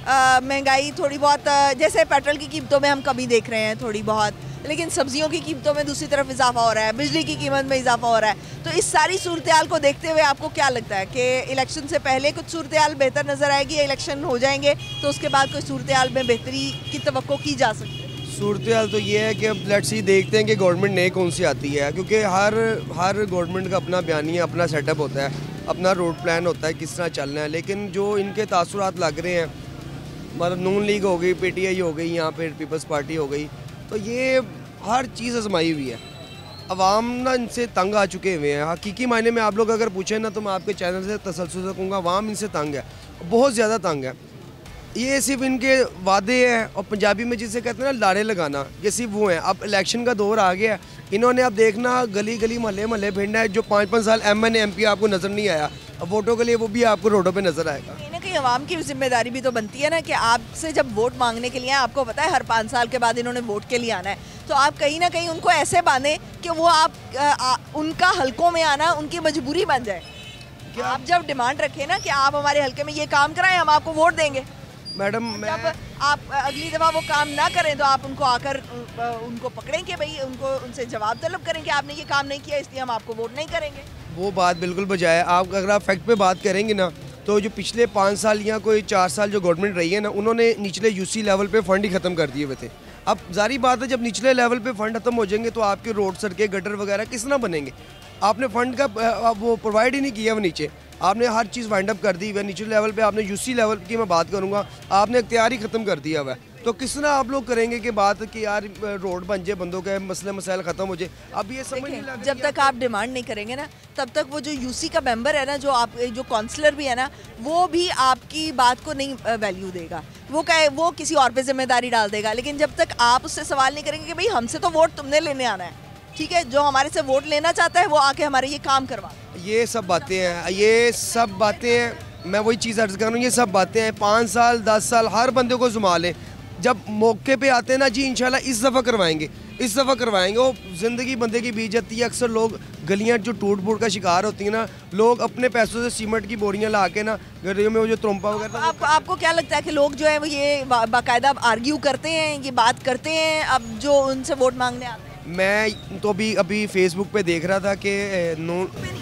महंगाई थोड़ी बहुत, जैसे पेट्रोल की कीमतों में हम कमी देख रहे हैं थोड़ी बहुत, लेकिन सब्जियों की कीमतों में दूसरी तरफ इजाफा हो रहा है, बिजली की कीमत में इजाफा हो रहा है, तो इस सारी सूरत हाल को देखते हुए आपको क्या लगता है कि इलेक्शन से पहले कुछ सूरत हाल बेहतर नज़र आएगी या इलेक्शन हो जाएंगे तो उसके बाद कोई सूरत हाल में बेहतरी की तवक्को की जा सकती है? सूरत हाल तो ये है कि अब लेट्स सी देखते हैं कि गवर्नमेंट नई कौन सी आती है, क्योंकि हर हर गवर्नमेंट का अपना बयानिया, अपना सेटअप होता है, अपना रोड प्लान होता है किस तरह चलना है। लेकिन जो इनके तासुरात लग रहे हैं, मतलब नून लीग हो गई, पीटीआई हो गई, यहाँ पे पीपल्स पार्टी हो गई, तो ये हर चीज़ आजमाई हुई है। अवाम ना इनसे तंग आ चुके हुए हैं। हकीकी मायने में आप लोग अगर पूछें ना तो मैं आपके चैनल से तसल्सल से कहूँगा, अवाम इनसे तंग है, बहुत ज़्यादा तंग है। ये सिर्फ इनके वादे हैं और पंजाबी में जिसे कहते हैं ना लारे लगाना, ये सिर्फ वो हैं। अब इलेक्शन का दौर आ गया, इन्होंने अब देखना गली गली महल्ले महल्ले भिड़ना है। जो पाँच पाँच साल एम एन एम पी आपको नज़र नहीं आया, अब वोटों के लिए वो भी आपको रोडों पे नज़र आएगा। कहीं ना कहीं अवाम की जिम्मेदारी भी तो बनती है ना कि आपसे जब वोट मांगने के लिए आए, आपको पता है हर पाँच साल के बाद इन्होंने वोट के लिए आना है, तो आप कहीं ना कहीं उनको ऐसे बांधें कि वो आप आ, आ, उनका हलकों में आना उनकी मजबूरी बन जाए। कि आप जब डिमांड रखें ना कि आप हमारे हलके में ये काम कराएं, हम आपको वोट देंगे। मैडम जब आप अगली दफ़ा वो काम ना करें तो आप उनको आकर उनको पकड़ें कि भाई उनको उनसे जवाब तलब करें कि आपने ये काम नहीं किया इसलिए हम आपको वोट नहीं करेंगे। वो बात बिल्कुल बजाय। आप अगर आप फैक्ट पे बात करेंगे ना तो जो पिछले पाँच साल या कोई चार साल जो गवर्नमेंट रही है ना, उन्होंने निचले यूसी लेवल पे फंड ही ख़त्म कर दिए हुए थे। अब जारी बात है, जब निचले लेवल पे फंड ख़त्म हो जाएंगे तो आपके रोड सड़कें गटर वगैरह किस तरह बनेंगे? आपने फंड का वो प्रोवाइड ही नहीं किया वो नीचे, आपने हर चीज़ वाइंड अप कर दी हुई है। नीचे लेवल पे आपने यूसी लेवल की मैं बात करूँगा, आपने इख्तियार ही ख़त्म कर दिया हुआ है। तो किस तरह आप लोग करेंगे कि बात कि यार रोड बन जाए, बंदों के मसले मसाइल ख़त्म हो जाए? अब ये समझ नहीं लग जब तक आप डिमांड नहीं करेंगे ना, तब तक वो जो यूसी का मेंबर है ना, जो आप जो काउंसलर भी है ना, वो भी आपकी बात को नहीं वैल्यू देगा। वो कहे वो किसी और पे जिम्मेदारी डाल देगा। लेकिन जब तक आप उससे सवाल नहीं करेंगे कि भाई हमसे तो वोट तुमने लेने आना है, ठीक है, जो हमारे से वोट लेना चाहता है वो आके हमारे ये काम करवा। ये सब बातें हैं, ये सब बातें हैं, मैं वही चीज़ अर्ज कर रहा हूँ, ये सब बातें हैं। पाँच साल दस साल हर बंदे को जुमा लें, जब मौके पे आते हैं ना जी इंशाल्लाह इस दफ़ा करवाएंगे, इस दफ़ा करवाएंगे। वो ज़िंदगी बंदे की बीत जाती है। अक्सर लोग गलियाँ जो टूट फूट का शिकार होती हैं ना, लोग अपने पैसों से सीमेंट की बोरियाँ ला के ना गलियों में वो जो त्रुम्पा वगैरह। आप, आपको क्या लगता है कि लोग जो है वो ये बाकायदा आर्ग्यू करते हैं, ये बात करते हैं अब जो उनसे वोट मांगने आते हैं? मैं तो अभी अभी फेसबुक पे देख रहा था कि नो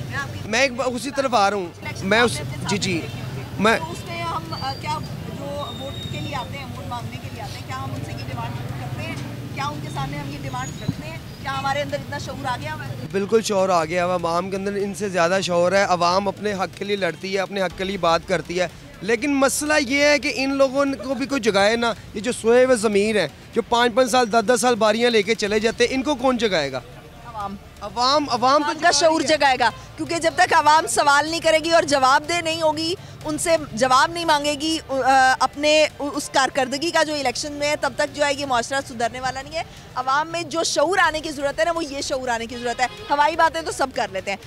मैं एक उसी तरफ आ रहा हूँ मैं उस जी जी मैं उसमें हम क्या जो वोट के लिए आते हैं, वोट मांगने के लिए आते हैं, क्या हम उनसे ये डिमांड करते हैं? क्या उनके सामने हम ये डिमांड रखते हैं? क्या हमारे अंदर इतना शऊर आ गया है? बिल्कुल शऊर आ गया है। आवाम के अंदर इनसे ज़्यादा शऊर है। आवाम अपने हक़ के लिए लड़ती है, अपने हक़ के लिए बात करती है। लेकिन मसला ये है कि इन लोगों को भी कोई जगाए ना। ये जो सोए हुए ज़मीर हैं, जो पाँच पाँच साल दस दस साल बारियाँ लेके चले जाते हैं, इनको कौन जगाएगा? अवाम अवाम अवाम तो का शऊर जगाएगा, क्योंकि जब तक अवाम सवाल नहीं करेगी और जवाबदेह नहीं होगी, उनसे जवाब नहीं मांगेगी अपने उस कारकर्दगी का जो इलेक्शन में है, तब तक जो है ये माशरा सुधरने वाला नहीं है। अवाम में जो शऊर आने की ज़रूरत है ना, वो ये शऊर आने की ज़रूरत है। हवाई बातें तो सब कर लेते हैं।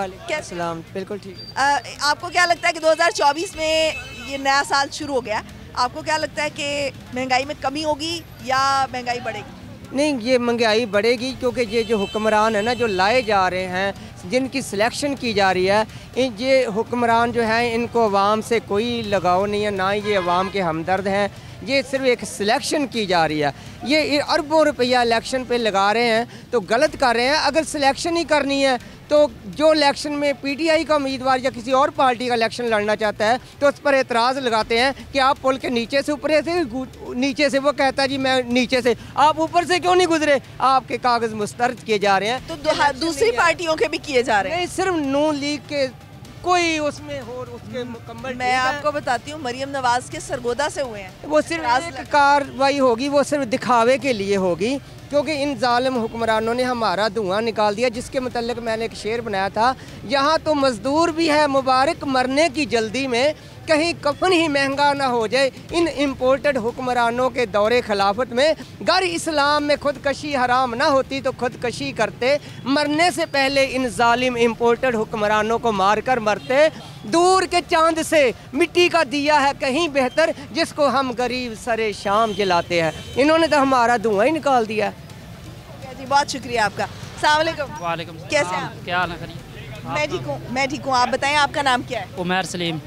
वालेकुम बिल्कुल ठीक है। आपको क्या लगता है कि दो हज़ार चौबीस में ये नया साल शुरू हो गया, आपको क्या लगता है कि महंगाई में कमी होगी या महंगाई बढ़ेगी? नहीं, ये महंगाई बढ़ेगी क्योंकि ये जो हुक्मरान है ना, जो लाए जा रहे हैं, जिनकी सिलेक्शन की जा रही है, इन ये हुक्मरान जो हैं इनको अवाम से कोई लगाव नहीं है, ना ये अवाम के हमदर्द हैं। ये सिर्फ एक सिलेक्शन की जा रही है। ये अरबों रुपया इलेक्शन पे लगा रहे हैं तो गलत कर रहे हैं। अगर सिलेक्शन ही करनी है तो जो इलेक्शन में पीटीआई का उम्मीदवार या किसी और पार्टी का इलेक्शन लड़ना चाहता है तो उस पर एतराज़ लगाते हैं कि आप पुल के नीचे से ऊपर से नीचे से, वो कहता है जी मैं नीचे से, आप ऊपर से क्यों नहीं गुजरे? आपके कागज़ मुस्तरद किए जा रहे हैं। तो दूसरी पार्टियों के भी किए जा रहे हैं? नहीं, सिर्फ नून लीग के कोई उसमें हो उसके मुकम्मल। मैं आपको बताती हूँ, मरियम नवाज के सरगोदा से हुए हैं। वो सिर्फ एक कार्रवाई होगी, वो सिर्फ दिखावे के लिए होगी, क्योंकि इन जालिम हुक्मरानों ने हमारा धुआं निकाल दिया। जिसके मतलब मैंने एक शेर बनाया था, यहाँ तो मजदूर भी है मुबारक मरने की जल्दी में, कहीं कफन ही महंगा ना हो जाए इन इम्पोर्टेड हुक्मरानों के दौरे खिलाफत में। गर इस्लाम में खुदकशी हराम ना होती तो खुदकशी करते, मरने से पहले इन जालिम इम्पोर्टेड हुक्मरानों को मार कर मरते। दूर के चांद से मिट्टी का दिया है कहीं बेहतर, जिसको हम गरीब सरे शाम जलाते हैं। इन्होंने तो हमारा धुआं ही निकाल दिया। जी बहुत शुक्रिया आपका। अस्सलाम वालेकुम। वालेकुम। कैसे हैं? क्या हाल है? खैरियत? मैं ठीक हूँ, मैं ठीक हूँ। आप बताएं आपका नाम क्या है? उमर सलीम।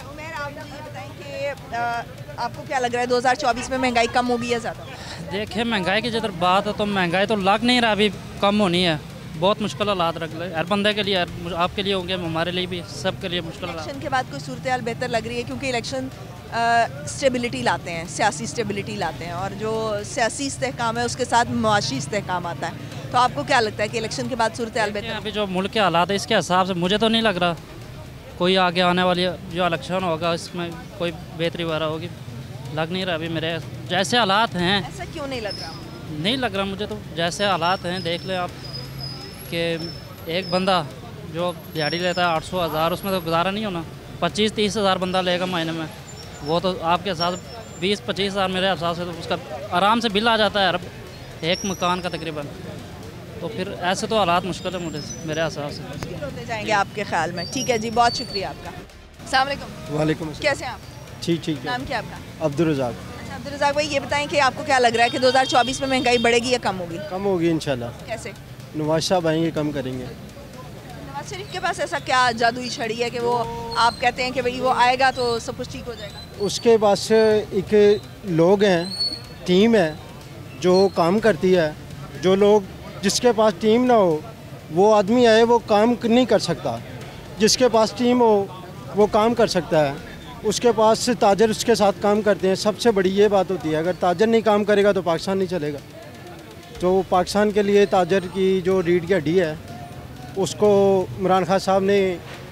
आपको क्या लग रहा है दो हज़ार चौबीस में महंगाई कम होगी या ज़्यादा? देखिए, महंगाई की जिधर बात है तो महंगाई तो लग नहीं रहा अभी कम होनी है। बहुत मुश्किल हालात रख ले हर बंदे के लिए, आपके लिए होंगे, हमारे लिए भी, सब के लिए मुश्किल। इलेक्शन के बाद कोई सूरत हाल बेहतर लग रही है? क्योंकि इलेक्शन स्टेबिलिटी लाते हैं, सियासी स्टेबिलिटी लाते हैं, और जो सियासी इस्तेहकाम है उसके साथ मुआशी इस्तेहकाम आता है। तो आपको क्या लगता है कि इलेक्शन के बाद सूरत हाल बेहतर? अभी जो मुल्क के हालात है इसके हिसाब से मुझे तो नहीं लग रहा कोई आगे आने वाली जो इलेक्शन होगा इसमें कोई बेहतरी वगैरह होगी। लग नहीं रहा अभी मेरे जैसे हालात हैं। ऐसा क्यों नहीं लग रहा? नहीं लग रहा मुझे तो, जैसे हालात हैं देख लें आप कि एक बंदा जो दिहाड़ी लेता है आठ सौ हज़ार, उसमें तो गुजारा नहीं होना। पच्चीस तीस हज़ार बंदा लेगा महीने में, वो तो आपके साथ बीस पच्चीस हज़ार मेरे हिसाब से तो उसका आराम से बिल आ जाता है एक मकान का तकरीबन। तो फिर ऐसे तो हालात मुश्किल है मुझे मेरे हिसाब से होते जाएंगे आपके ख्याल में। ठीक है जी, बहुत शुक्रिया आपका। अस्सलाम वालेकुम। वालेकुम। कैसे हैं आप? ठीक ठीक। नाम क्या आपका? अब्दुल रज़ाक। अच्छा अब्दुल रज़ाक भाई, ये बताएं कि आपको क्या लग रहा है कि दो हज़ार चौबीस में महंगाई बढ़ेगी या कम होगी? कम होगी इंशाल्लाह। कैसे? नवाज साहब आएंगे, कम करेंगे। नवाज शरीफ के पास ऐसा क्या जादुई छड़ी है कि वो आप कहते हैं कि भाई वो आएगा तो सब कुछ ठीक हो जाएगा? उसके पास एक लोग हैं, टीम है जो काम करती है। जो लोग जिसके पास टीम ना हो वो आदमी आए वो काम नहीं कर सकता। जिसके पास टीम हो वो काम कर सकता है। उसके पास ताजर उसके साथ काम करते हैं। सबसे बड़ी ये बात होती है, अगर ताजर नहीं काम करेगा तो पाकिस्तान नहीं चलेगा। तो पाकिस्तान के लिए ताजर की जो रीढ़ की हड्डी है उसको इमरान खान साहब ने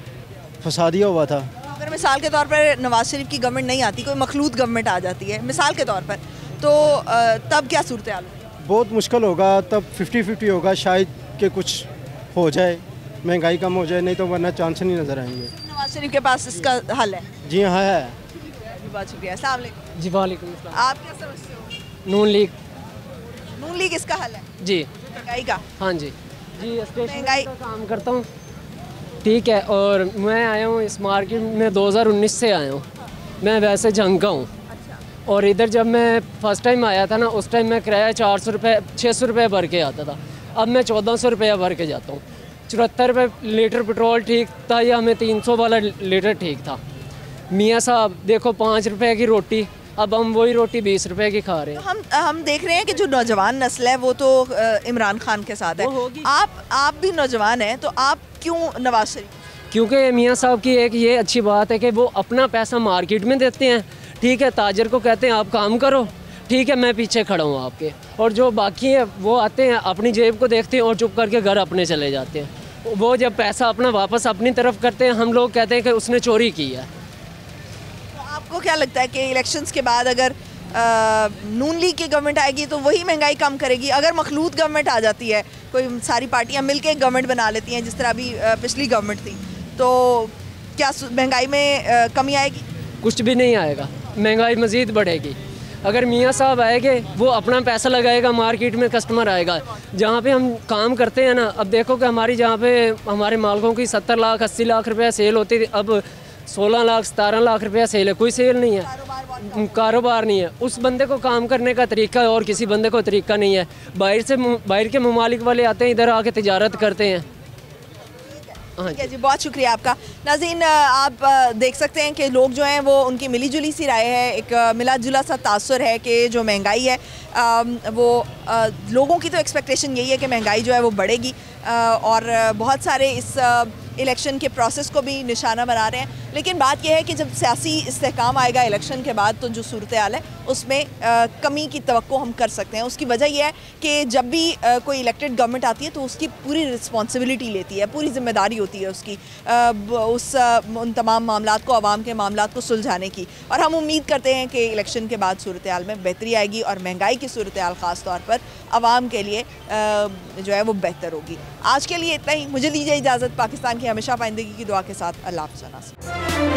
फंसा दिया हुआ था। अगर मिसाल के तौर पर नवाज शरीफ की गवर्नमेंट नहीं आती, कोई मखलूत गवर्नमेंट आ जाती है मिसाल के तौर पर, तो तब क्या सूरत हाल होगी? बहुत मुश्किल होगा। तब फिफ्टी फिफ्टी होगा, शायद कि कुछ हो जाए, महंगाई कम हो जाए, नहीं तो वरना चांस नहीं नज़र आएंगे। नवाज शरीफ के पास इसका हल है? जी हाँ है। बहुत शुक्रिया। अस्सलाम वालेकुम। जी वालेकुम अस्सलाम। आप क्या समझते हो? नून लीग। नून लीग इसका हल है? जी। महंगाई का? हाँ जी जी महंगाई का काम करता हूँ, ठीक है। और मैं आया हूँ इस मार्केट में दो हज़ार उन्नीस से आया हूँ। मैं वैसे जंग का हूँ। और इधर जब मैं फ़र्स्ट टाइम आया था ना, उस टाइम मैं किराया चार सौ रुपये छः सौ रुपये भर के आता था। अब मैं चौदह सौ रुपया भर के जाता हूँ। चौहत्तर रुपये लीटर पेट्रोल ठीक था या हमें तीन सौ वाला लीटर ठीक था। मियाँ साहब देखो, पाँच रुपए की रोटी, अब हम वही रोटी बीस रुपए की खा रहे हैं। हम हम देख रहे हैं कि जो नौजवान नस्ल है वो तो इमरान खान के साथ है। आप आप भी नौजवान हैं, तो आप क्यों नवाज शरीफ? क्योंकि मियाँ साहब की एक ये अच्छी बात है कि वो अपना पैसा मार्केट में देते हैं, ठीक है। ताजर को कहते हैं आप काम करो, ठीक है, मैं पीछे खड़ा हूँ आपके। और जो बाकी है वो आते हैं, अपनी जेब को देखते हैं और चुप करके घर अपने चले जाते हैं। वो जब पैसा अपना वापस अपनी तरफ करते हैं, हम लोग कहते हैं कि उसने चोरी की है। तो आपको क्या लगता है कि इलेक्शंस के बाद अगर आ, नून लीग की गवर्नमेंट आएगी तो वही महंगाई कम करेगी? अगर मखलूत गवर्नमेंट आ जाती है, कोई सारी पार्टियाँ मिल के गवर्नमेंट बना लेती हैं जिस तरह अभी पिछली गवर्नमेंट थी, तो क्या महंगाई में आ, कमी आएगी? कुछ भी नहीं आएगा, महंगाई मज़ीद बढ़ेगी। अगर मियाँ साहब आएंगे, वो अपना पैसा लगाएगा, मार्केट में कस्टमर आएगा। जहाँ पे हम काम करते हैं ना, अब देखो कि हमारी जहाँ पे हमारे मालिकों की सत्तर लाख अस्सी लाख रुपए सेल होती थी, अब सोलह लाख सतारह लाख रुपया सेल है, कोई सेल नहीं है, कारोबार नहीं है। उस बंदे को काम करने का तरीका है और किसी बंदे को तरीका नहीं है। बाहर से बाहर के ममालिक वाले आते हैं, इधर आके तिजारत करते हैं। ठीक है जी, बहुत शुक्रिया आपका। नाज़रीन, आप देख सकते हैं कि लोग जो हैं वो उनकी मिली जुली सी राय है, एक मिला जुला सा तासुर है कि जो महंगाई है वो लोगों की तो एक्सपेक्टेशन यही है कि महंगाई जो है वो बढ़ेगी और बहुत सारे इस इलेक्शन के प्रोसेस को भी निशाना बना रहे हैं। लेकिन बात यह है कि जब सियासी इस्तेहकाम आएगा इलेक्शन के बाद तो जो सूरत हाल है उसमें आ, कमी की तवक्को हम कर सकते हैं। उसकी वजह यह है कि जब भी आ, कोई इलेक्टेड गवर्नमेंट आती है तो उसकी पूरी रिस्पॉन्सिबिलिटी लेती है, पूरी जिम्मेदारी होती है उसकी आ, उस आ, उन तमाम मामलात को, आवाम के मामलात को सुलझाने की। और हम उम्मीद करते हैं कि इलेक्शन के बाद सूरत हाल में बेहतरी आएगी और महंगाई की सूरत हाल ख़ास तौर पर आवाम के लिए आ, जो है वो बेहतर होगी। आज के लिए इतना ही, मुझे लीजिए इजाज़त। पाकिस्तान की हमेशा पाइंदगी की दुआ के साथ अल्लाह हाफ़िज़।